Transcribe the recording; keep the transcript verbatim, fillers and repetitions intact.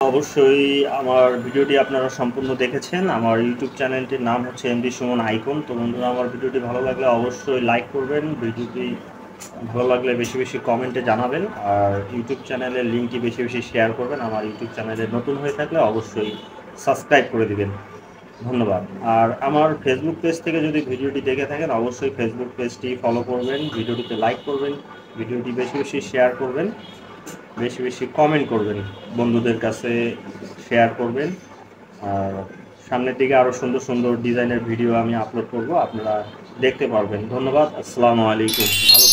অবশ্যই আমার ভিডিওটি আপনারা সম্পূর্ণ দেখেছেন। আমার ইউটিউব চ্যানেলটির নাম হচ্ছে এমডি সুমন আইকন। তো বন্ধুরা, আমার ভিডিওটি ভালো লাগলে অবশ্যই লাইক করবেন, ভিডিওটি ভালো লাগলে বেশি বেশি কমেন্টে জানাবেন, আর ইউটিউব চ্যানেলের লিঙ্কটি বেশি বেশি শেয়ার করবেন। আমার ইউটিউব চ্যানেলে নতুন হয়ে থাকলে অবশ্যই সাবস্ক্রাইব করে দিবেন। ধন্যবাদ। আর আমার ফেসবুক পেজ থেকে যদি ভিডিওটি দেখে থাকেন, অবশ্যই ফেসবুক পেজটি ফলো করবেন, ভিডিওটিতে লাইক করবেন, ভিডিওটি বেশি বেশি শেয়ার করবেন, বেশি বেশি কমেন্ট করবেন, বন্ধুদের কাছে শেয়ার করবেন। আর সামনের দিকে আরও সুন্দর সুন্দর ডিজাইনের ভিডিও আমি আপলোড করব, আপনারা দেখতে পারবেন। ধন্যবাদ। আসসালামু আলাইকুম। ভালো